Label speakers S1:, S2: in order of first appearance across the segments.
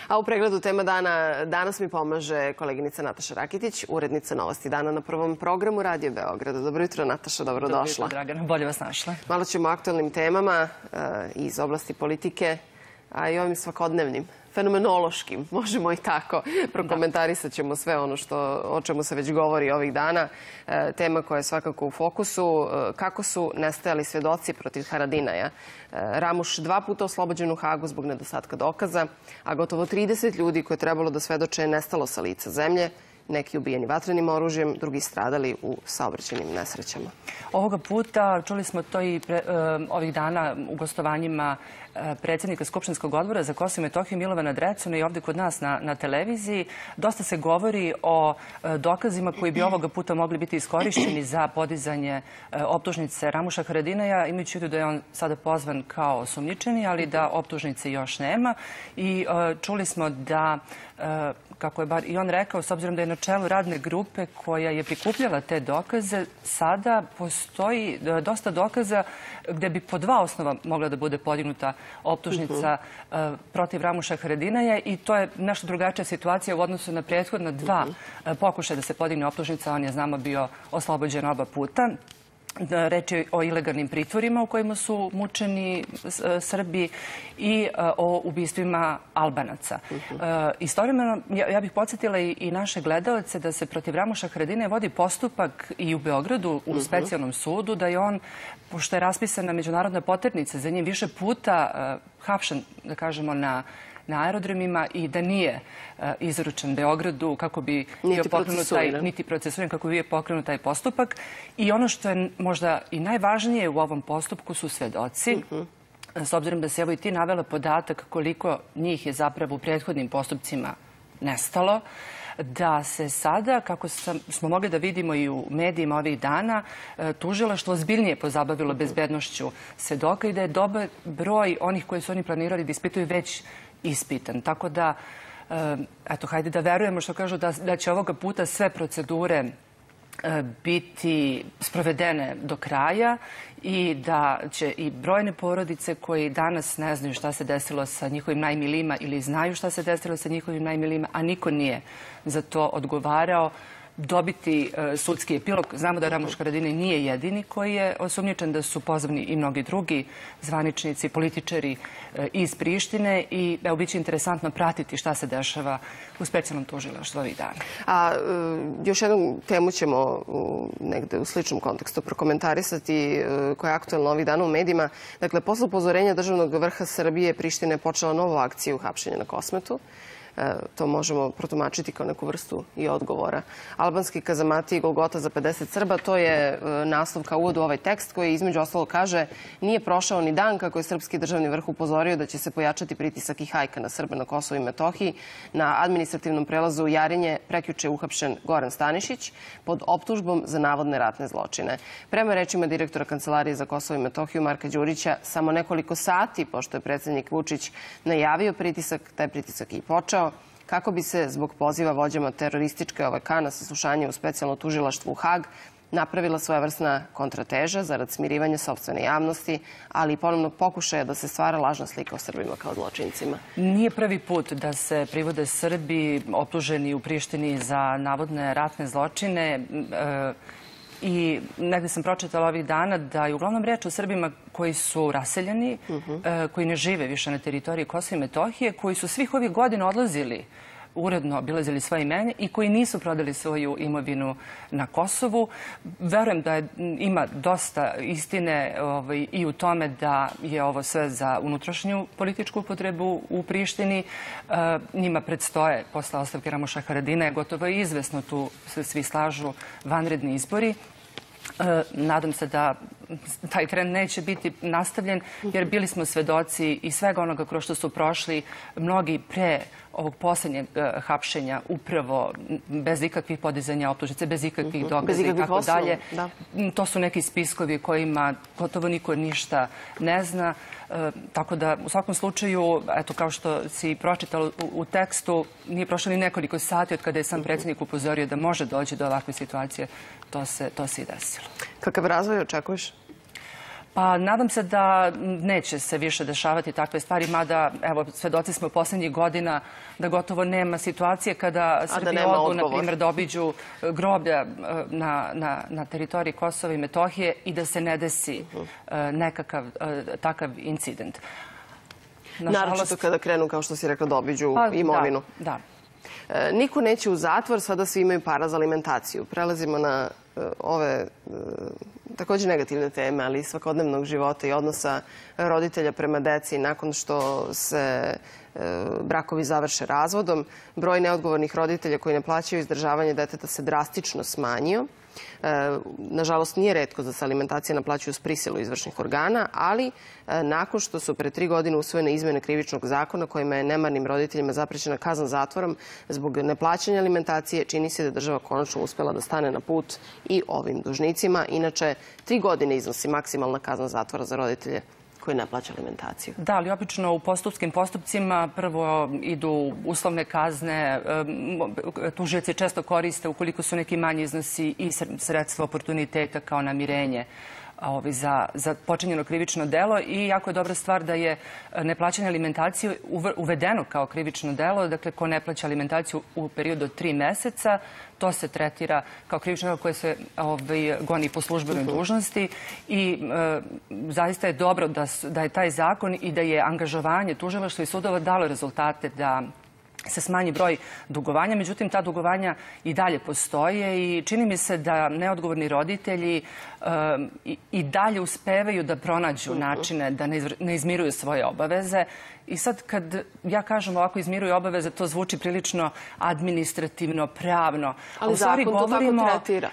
S1: A u pregledu tema dana danas mi pomaže koleginica Nataša Rakitić, urednica Novosti dana na Prvom programu Radio Beograda. Dobro jutro, Nataša, dobrodošla.
S2: Dobro jutro, Dragana, bolje vas našla.
S1: Malo ćemo o aktualnim temama iz oblasti politike, a i ovim svakodnevnim, fenomenološkim, možemo i tako. Prokomentarisat ćemo sve ono o čemu se već govori ovih dana. Tema koja je svakako u fokusu, kako su nestajali svedoci protiv Haradinaja. Ramuš 2 puta oslobođen u Hagu zbog nedostatka dokaza, a gotovo 30 ljudi koje je trebalo da svedoče je nestalo sa lica zemlje. Neki ubijeni vatrenim oružjem, drugi stradali u saobraćajnim nesrećama.
S2: Ovoga puta, čuli smo to i ovih dana u gostovanjima predsjednika Skupštinskog odbora za Kosovo i Metohiju Milovana Drecuna i ovdje kod nas na televiziji. Dosta se govori o dokazima koji bi ovoga puta mogli biti iskorišćeni za podizanje optužnice Ramuša Haradinaja, imajući u vidu da je on sada pozvan kao osumnjičeni, ali da optužnice još nema. I čuli smo da, kako je bar i on rekao, s obzirom da je na čelu radne grupe koja je prikupljala te dokaze, sada postoji dosta dokaza gde bi po 2 osnova mogla da bude podignuta optužnica protiv Ramuša Haradinaja i to je nešto drugačija situacija u odnosu na prethodna 2 pokušaja da se podigne optužnica. On je, znamo, bio oslobođen oba puta. Reč je o ilegalnim pritvorima u kojima su mučeni Srbi i o ubistvima Albanaca. Istovremeno, ja bih podsjetila i naše gledalce da se protiv Ramuša Haradinaja vodi postupak i u Beogradu u specijalnom sudu, da je on, pošto je raspisana međunarodna poternica, za njim više puta hapšen, da kažemo, na aerodromima i da nije izručen Beogradu kako bi bio pokrenut niti procesuiran, kako bi bio pokrenut taj postupak. I ono što je možda i najvažnije u ovom postupku su svedoci. S obzirom da se evo i ti navela podatak koliko njih je zapravo u prethodnim postupcima nestalo, da se sada, kako smo mogli da vidimo i u medijima ovih dana, tužilaštvo ozbiljnije pozabavilo bezbednošću svedoka i da je dobar broj onih koji su oni planirali da ispituju već ispitan. Tako da, eto, hajde da verujemo što kažu da će ovoga puta sve procedure biti sprovedene do kraja i da će i brojne porodice koji danas ne znaju šta se desilo sa njihovim najmilijima ili znaju šta se desilo sa njihovim najmilijima, a niko nije za to odgovarao, dobiti sudski epilog. Znamo da Ramuš Haradinaj nije jedini koji je osumnjičen, da su pozvani i mnogi drugi zvaničnici, političari iz Prištine i evo biće interesantno pratiti šta se dešava u specijalnom tužilaštvu ovih dana.
S1: A još jednu temu ćemo negde u sličnom kontekstu prokomentarisati koja je aktualna ovih dana u medijima. Dakle, posle upozorenja državnog vrha Srbije, Priština je počela novu akciju hapšenja na Kosmetu. To možemo protumačiti kao neku vrstu i odgovora. Albanski kazamati i Golgota za 50 Srba, to je naslov kao uvod u ovaj tekst koji između ostalo kaže: nije prošao ni dan kako je srpski državni vrh upozorio da će se pojačati pritisak i hajka na Srbe na Kosovu i Metohiji. Na administrativnom prelazu Jarinje prekjuče je uhapšen Goran Stanišić pod optužbom za navodne ratne zločine. Prema rečima direktora Kancelarije za Kosovo i Metohiju Marka Đurića, samo nekoliko sati pošto je predsjednik Vučić najavio pritisak, taj pritisak je i počeo, kako bi se zbog poziva vođama terorističke OVK na saslušanje u specijalno tužilaštvo u Hag napravila svojevrsna kontrateža zarad smirivanja sopstvene javnosti, ali i ponovnog pokušaja da se stvara lažna slika o Srbima kao zločincima.
S2: Nije prvi put da se privode Srbi optuženi u Prištini za navodne ratne zločine. I negdje sam pročitala ovih dana da je uglavnom reč o Srbima koji su raseljeni, koji ne žive više na teritoriji Kosova i Metohije, koji su svih ovih godina odlazili, uredno obilazili svoje imene i koji nisu prodali svoju imovinu na Kosovu. Verujem da ima dosta istine i u tome da je ovo sve za unutrašnju političku upotrebu u Prištini. Njima predstoje, posle ostavke Ramuša Haradinaja, gotovo je izvesno, tu se svi slažu, vanredni izbori. Nadam se da taj trend neće biti nastavljen, jer bili smo svedoci i svega onoga kroz što su prošli mnogi pre ovog posljednjeg hapšenja, upravo bez ikakvih podizanja optužnice, bez ikakvih dokaza i tako dalje. To su neki spiskovi kojima gotovo niko ništa ne zna. Tako da, u svakom slučaju, eto, kao što si pročitala u tekstu, nije prošlo ni nekoliko sati od kada je sam predsjednik upozorio da može doći do ovakve situacije. To se i desilo.
S1: Kakav razvoj očekuješ?
S2: Pa nadam se da neće se više dešavati takve stvari, mada, evo, svedoci smo poslednjih godina da gotovo nema situacije kada Srbi odu, na primjer, da obiđu groblja na teritoriji Kosova i Metohije i da se ne desi nekakav takav incident.
S1: Naročito kada krenu, kao što si rekla, da obiđu imovinu.
S2: Da.
S1: Niko neće u zatvor, sada svi imaju para za alimentaciju. Prelazimo na ove također negativne teme, ali i svakodnevnog života i odnosa roditelja prema deci nakon što se brakovi završe razvodom. Broj neodgovornih roditelja koji ne plaćaju izdržavanje deteta se drastično smanjio. Nažalost, nije retko da se alimentacija naplaćuju s prisilu izvršnih organa, ali nakon što su pre 3 godine usvojene izmene krivičnog zakona kojima je nemarnim roditeljima zaprećena kazna zatvorom zbog neplaćanja alimentacije, čini se da je država konačno uspela da stane na put i ovim dužnicima. Inače, 3 godine iznosi maksimalna kazna zatvora za roditelje koji ne plaća alimentaciju.
S2: Da, ali obično u postupskim postupcima prvo idu uslovne kazne, tužioci često koriste ukoliko su neki manji iznosi i sredstva oportuniteta kao namirenje za počinjeno krivično delo i jako je dobra stvar da je neplaćanje alimentacije uvedeno kao krivično delo. Dakle, ko ne plaća alimentaciju u periodu od 3 meseca, to se tretira kao krivično delo koje se goni po službenoj dužnosti i zaista je dobro da je taj zakon i da je angažovanje tužilaštva i sudova dalo rezultate da se smanji broj dugovanja, međutim ta dugovanja i dalje postoje i čini mi se da neodgovorni roditelji i dalje uspevaju da pronađu načine da ne izmiruju svoje obaveze. I sad kad ja kažem ovako izmiruju obaveze, to zvuči prilično administrativno, pravno.
S1: Ali zakon to tako tretira.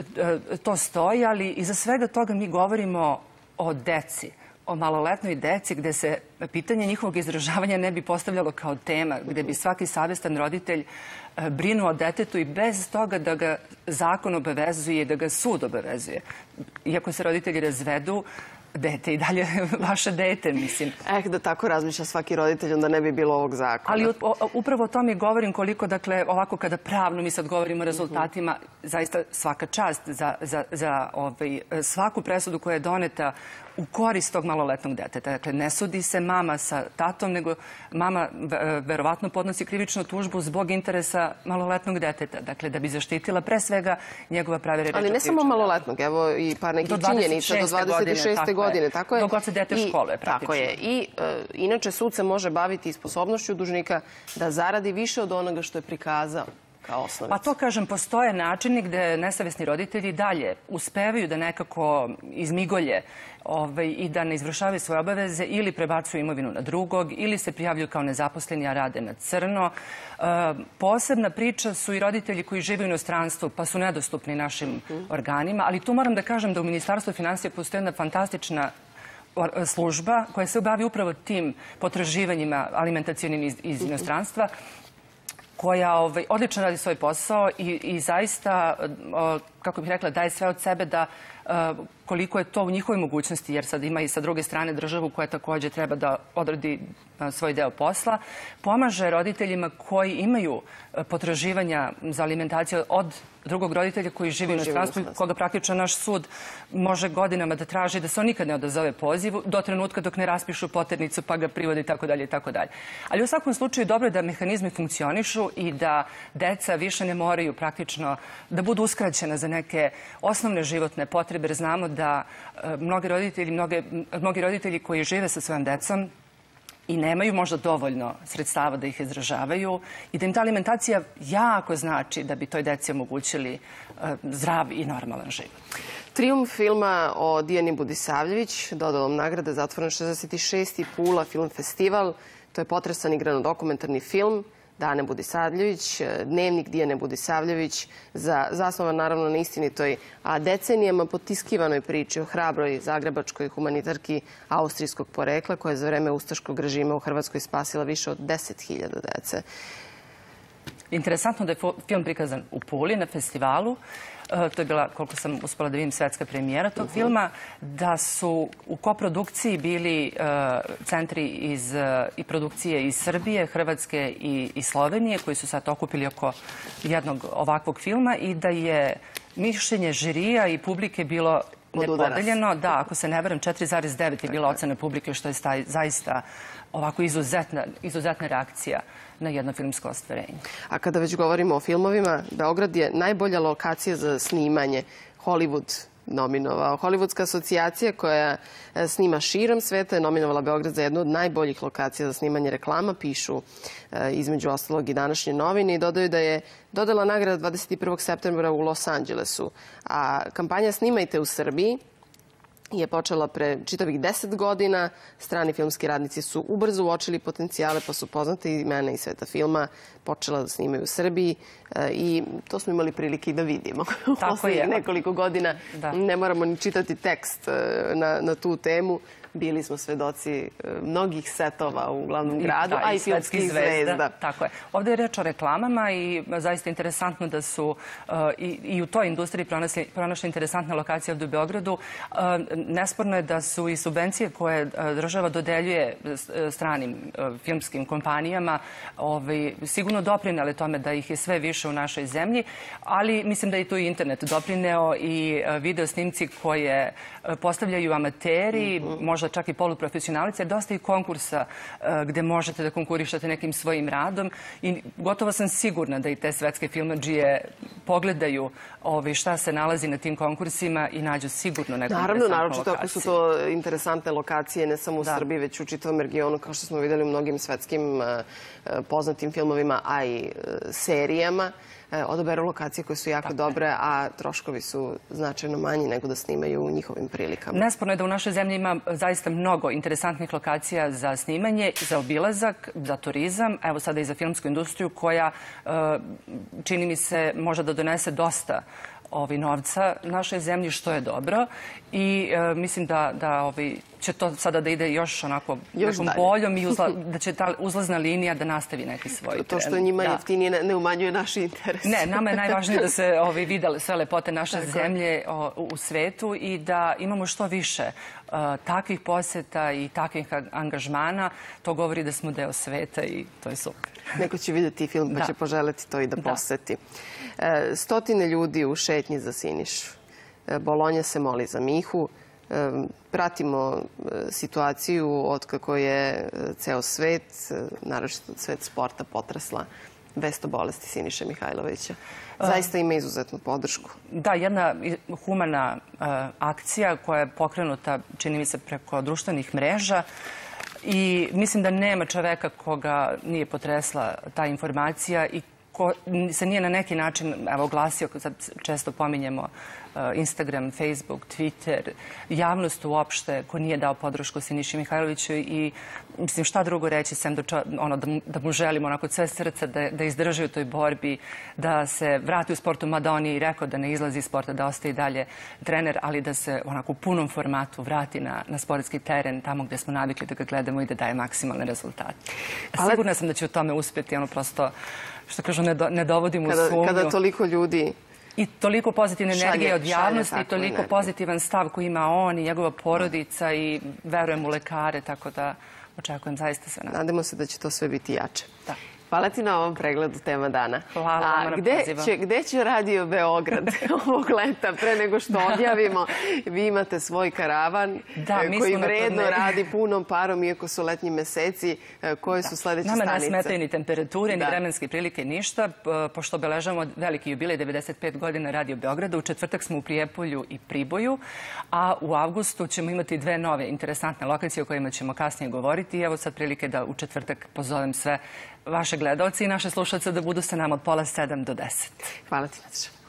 S2: To stoji, ali iza svega toga mi govorimo o deci, o maloletnoj deci gde se pitanje njihovog izdržavanja ne bi postavljalo kao tema, gde bi svaki savestan roditelj brinuo o detetu i bez toga da ga zakon obavezuje, da ga sud obavezuje. Iako se roditelji razvedu, dete i dalje vaše dete, mislim.
S1: Da tako razmišlja svaki roditelj, onda ne bi bilo ovog zakona.
S2: Ali upravo o tome govorim koliko, dakle, ovako kada pravno mi sad govorimo o rezultatima, zaista svaka čast za svaku presudu koja je doneta u korist tog maloletnog deteta. Dakle, ne sudi se mama sa tatom, nego mama verovatno podnosi krivičnu tužbu zbog interesa maloletnog deteta. Dakle, da bi zaštitila pre svega njegova prava.
S1: Ali ne samo maloletnog, evo i par nekih činjenica do 26. godine.
S2: Dok god se dete školuje, praktično.
S1: Tako je. I inače sud se može baviti sposobnošću dužnika da zaradi više od onoga što je prikazao.
S2: Pa to, kažem, postoje načini gde nesavesni roditelji dalje uspevaju da nekako izmigolje i da ne izvršavaju svoje obaveze ili prebacuju imovinu na drugog ili se prijavljuju kao nezaposleni, a rade na crno. Posebna priča su i roditelji koji žive u inostranstvu pa su nedostupni našim organima, ali tu moram da kažem da u Ministarstvu finansija postoji jedna fantastična služba koja se bavi upravo tim potraživanjima alimentacionim iz inostranstva, koja odlično radi svoj posao i zaista, kako bih rekla, daje sve od sebe da koliko je to u njihovoj mogućnosti, jer sad ima i sa druge strane državu koja također treba da odradi svoj deo posla, pomaže roditeljima koji imaju potraživanja za alimentaciju od drugog roditelja koji živi u inostranstvu, koga praktično naš sud može godinama da traži da se on nikad ne odazove pozivu do trenutka dok ne raspišu poternicu pa ga privode itd. Ali u svakom slučaju dobro je da mehanizmi funkcionišu i da deca više ne moraju praktično da budu uskraćena za neke osnovne životne potrebe, jer znamo da mnogi roditelji koji žive sa svojom decom i nemaju možda dovoljno sredstava da ih izdržavaju i da im ta alimentacija jako znači da bi toj deci omogućili zdrav i normalan život.
S1: Trijumf filma o Dijani Budisavljević, dodalom nagrade, zatvoren 66. Pula film festival. To je potresan igrano-dokumentarni film Dane Budisavljević, dnevnik Dijane Budisavljević, zasnovan naravno na istinitoj, a decenijama potiskivanoj priči o hrabroj zagrebačkoj humanitarki austrijskog porekla koja je za vreme ustaškog režima u Hrvatskoj spasila više od 10.000 dece.
S2: Interesantno da je film prikazan u Puli na festivalu. To je bila, koliko sam uspela da vidim, svetska premijera tog filma, da su u koprodukciji bili centri i produkcije iz Srbije, Hrvatske i Slovenije, koji su sad okupili oko jednog ovakvog filma i da je mišljenje žirija i publike bilo nepodeljeno. Da, ako se ne varam, 4,9 je bila ocena publike, što je zaista ovako izuzetna reakcija na jedno filmsko ostvarenje.
S1: A kada već govorimo o filmovima, Beograd je najbolja lokacija za snimanje. Hollywood nominovao. Hollywoodska asocijacija koja snima širom sveta je nominovala Beograd za jednu od najboljih lokacija za snimanje reklama, pišu između ostalog i današnje novine, i dodaju da je dodala nagrada 21. septembra u Los Angelesu. A kampanja Snimajte u Srbiji je počela pre čitavih 10 godina. Strani filmski radnici su ubrzo uočili potencijale, pa su poznate imena iz sveta filma počela da snimaju u Srbiji, i to smo imali prilike i da vidimo. Poslednjih nekoliko godina ne moramo ni čitati tekst na tu temu. Bili smo svedoci mnogih setova u glavnom gradu, a i filmskih zvezda.
S2: Tako je. Ovdje je reč o reklamama i zaista interesantno da su i u toj industriji pronašli interesantne lokacije ovdje u Beogradu. Nesporno je da su i subvencije koje država dodeljuje stranim filmskim kompanijama sigurno doprinele tome da ih je sve više u našoj zemlji, ali mislim da je tu i internet doprineo i video snimci koje postavljaju amateri, možda čak i poluprofesionalci, jer dosta i konkursa gde možete da konkurišete nekim svojim radom, i gotovo sam sigurna da i te svetske filmadžije pogledaju šta se nalazi na tim konkursima i nađu sigurno neku interesantnu lokaciju.
S1: Naravno, ako su to interesantne lokacije ne samo u Srbiji, već u čitavom regionu, kao što smo videli u mnogim svetskim poznatim filmovima, a i serijama. Odaberu lokacije koje su jako dobre, a troškovi su značajno manji nego da snimaju u njihovim prilikama.
S2: Nesporno je da u našoj zemlji ima zaista mnogo interesantnih lokacija za snimanje, za obilazak, za turizam, evo sada i za filmsku industriju, koja, čini mi se, može da donese dosta novca našoj zemlji, što je dobro, i mislim da će to sada da ide još onako nekom boljom i da će ta uzlazna linija da nastavi neki svoj trend.
S1: To što je njima jeftinije ne umanjuje naš interes.
S2: Ne, nama je najvažnije da se vide sve lepote naše zemlje u svetu i da imamo što više takvih poseta i takvih angažmana. To govori da smo deo sveta i to je super.
S1: Neko će vidjeti film pa će poželeti to i da poseti. Stotine ljudi u šetnji za Sinišu. Bolonja se moli za Mihu. Pratimo situaciju otkako je ceo svet, naročito svet sporta, potresla vest o bolesti Siniše Mihajlovića. Zaista ima izuzetnu podršku.
S2: Da, jedna humana akcija koja je pokrenuta, čini mi se, preko društvenih mreža, i mislim da nema čoveka koga nije potresla ta informacija i ko se nije na neki način oglasio, sad često pominjemo Instagram, Facebook, Twitter, javnost uopšte, ko nije dao podršku Siniši Mihajloviću, i mislim šta drugo reći sem da mu želimo onako sve srca da izdrži u toj borbi, da se vrati u sportu, mada on je i rekao da ne izlazi iz sporta, da ostaje i dalje trener, ali da se onako u punom formatu vrati na sportski teren, tamo gde smo navikli da ga gledamo i da daje maksimalne rezultate. Sigurna sam da će u tome uspjeti, prosto, što kažu, ne dovodim u sumnju.
S1: Kada toliko ljudi
S2: i toliko pozitivne energije od javnosti i toliko pozitivan stav koji ima on i njegova porodica, i verujem u lekare, tako da očekujem zaista sve.
S1: Nadamo se da će to sve biti jače.
S2: Da.
S1: Hvala ti na ovom pregledu tema dana.
S2: Hvala vam na pozivu.
S1: Gde će Radio Beograd ovog leta, pre nego što odjavimo? Vi imate svoj karavan koji vredno radi punom parom, iako su letnji meseci. Koje su sledeće stanice?
S2: Nama ne smetaju ni temperature, ni vremenske prilike, ništa. Pošto obeležavamo veliki jubilej, 95 godina Radio Beograda, u četvrtak smo u Prijepolju i Priboju, a u avgustu ćemo imati dve nove interesantne lokacije o kojima ćemo kasnije govoriti. Evo sad prilike da u četvrtak pozovem sve vaše gledalce i naše slušalce da budu sa nama od 6:30 do 10.
S1: Hvala ti, Nataša.